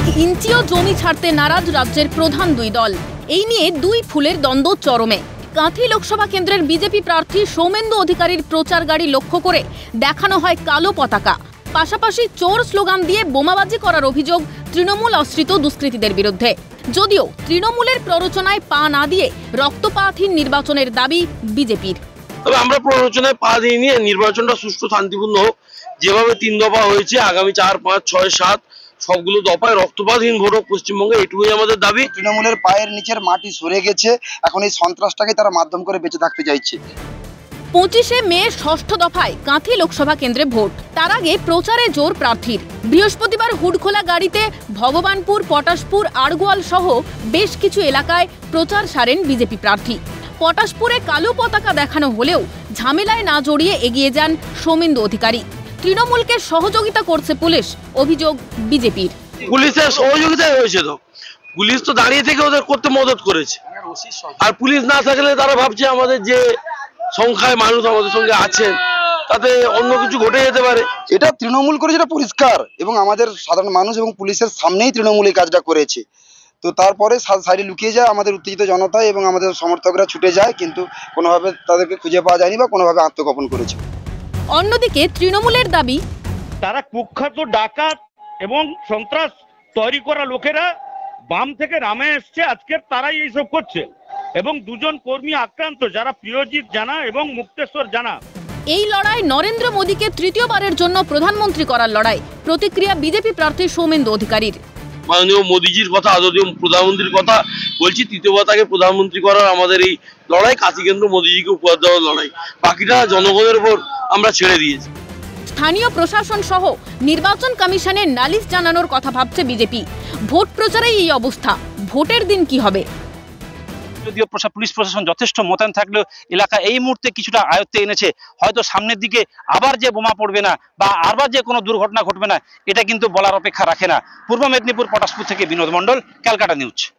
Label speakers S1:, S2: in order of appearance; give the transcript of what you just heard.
S1: ইঞ্চিও জমি ছাড়তে নারাজ রাজ্যের প্রধান দুই দল। এই নিয়ে দুই ফুলের দ্বন্দ্ব চরমে। কাঁথি লোকসভা কেন্দ্রের বিজেপি প্রার্থী সৌমেন্দু অধিকারীর প্রচার গাড়ি লক্ষ্য করে দেখানো হয় কালো পতাকা। পাশাপাশি চোর স্লোগান দিয়ে বোমাবাজি করার অভিযোগ তৃণমূল আশ্রিত দুষ্কৃতীদের বিরুদ্ধে। যদিও তৃণমূলের প্ররোচনায় পা না দিয়ে রক্তপাতহীন নির্বাচনের দাবি বিজেপির।
S2: তবে আমরা প্ররোচনায় পা দিয়ে নিয়ে নির্বাচনটা সুষ্ঠু শান্তিপূর্ণ হোক, যেভাবে 3 দফা হয়েছে আগামী 4, 5, 6, 7 সবগুলো দফায় রক্তপাতহীন ভোট হোক পশ্চিমবঙ্গে, এটুকুই আমাদের দাবি।
S3: তৃণমূলের পায়ের নিচের মাটি সরে গেছে, এখন এই সন্ত্রাসটাকে তারা মাধ্যম করে বেঁচে থাকতে চাইছে।
S1: 25শে মে 6ষ্ঠ দফায় কাঁথি লোকসভা কেন্দ্রে ভোট। তার আগে প্রচারে জোর প্রার্থীর। বৃহস্পতিবার হুডখোলা গাড়িতে ভগবানপুর, পটাশপুর, আড়গোয়াল সহ বেশ কিছু এলাকায় প্রচার সারেন বিজেপি প্রার্থী। পটাশপুরে কালো পতাকা দেখানো হলেও ঝামেলায় না জড়িয়ে এগিয়ে যান সৌমেন্দু অধিকারী। তৃণমূলকে সহযোগিতা করছে পুলিশ, অভিযোগ বিজেপির।
S2: পুলিশের সহযোগিতায় হয়েছে, তো পুলিশ তো দাঁড়িয়ে থেকে ওদের করতে মদত করেছে। আর পুলিশ না থাকলে তারা ভাবছে আমাদের যে সংখ্যায় মানুষ আমাদের সঙ্গে আছেন তাতে অন্য কিছু ঘটে যেতে পারে।
S3: এটা তৃণমূল করে যেটা পরিষ্কার, এবং আমাদের সাধারণ মানুষ এবং পুলিশের সামনেই তৃণমূল এই কাজটা করেছে। তো তারপরে সাইডে লুকিয়ে যায় আমাদের উত্তেজিত জনতা এবং আমাদের সমর্থকরা ছুটে যায়, কিন্তু কোনোভাবে তাদেরকে খুঁজে পাওয়া যায়নি বা কোনোভাবে আত্মগোপন করেছে।
S1: অন্যদিকে তৃণমূলের দাবি,
S4: তারা কুখ্যাত ডাকাত এবং সন্ত্রাস তৈরি করা লোকেরা বাম থেকে রামে এসছে, আজকের তারাই এইসব করছে। এবং দুজন কর্মী আক্রান্ত, যারা প্রিয়জিৎ জানা এবং মুক্তেশ্বর জানা।
S1: এই লড়াই নরেন্দ্র মোদীকে তৃতীয়বারের জন্য প্রধানমন্ত্রী করার লড়াই। প্রতিক্রিয়া বিজেপি প্রার্থী সৌমেন্দু অধিকারীর।
S2: মাননীয় মোদীজির কথা, আদরণীয় প্রধানমন্ত্রীর কথা বলছি, তৃতীয়বার তাকে প্রধানমন্ত্রী করার আমাদের এই লড়াই কাঁথি কেন্দ্র মোদীজিকে উপহার দেওয়ার লড়াই। বাকিটা জনগণের উপর আমরা ছেড়ে দিয়েছি।
S1: স্থানীয় প্রশাসন সহ নির্বাচন কমিশনে নালিশ জানানোর কথা ভাবছে বিজেপি। ভোট প্রচারেই এই অবস্থা, ভোটের দিন কি হবে?
S5: যদিও পুলিশ প্রশাসন যথেষ্ট মোতায়েন থাকলেও এলাকা এই মুহূর্তে কিছুটা আয়ত্তে এনেছে। হয়তো সামনের দিকে আবার যে বোমা পড়বে না বা আবার যে কোনো দুর্ঘটনা ঘটবে না, এটা কিন্তু বলার অপেক্ষা রাখে না। পূর্ব মেদিনীপুর পটাশপুর থেকে বিনোদ মণ্ডল, ক্যালকাটা নিউজ।